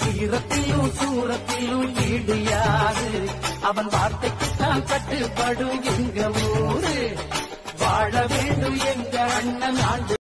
வீரத்திலும் சூரத்திலும் ஈடியாது அவன் வார்த்தைக்குத்தான் கட்டுப்படும் எங்க ஊரு வாழ வேண்டும் எங்க அண்ணன் ஆண்டு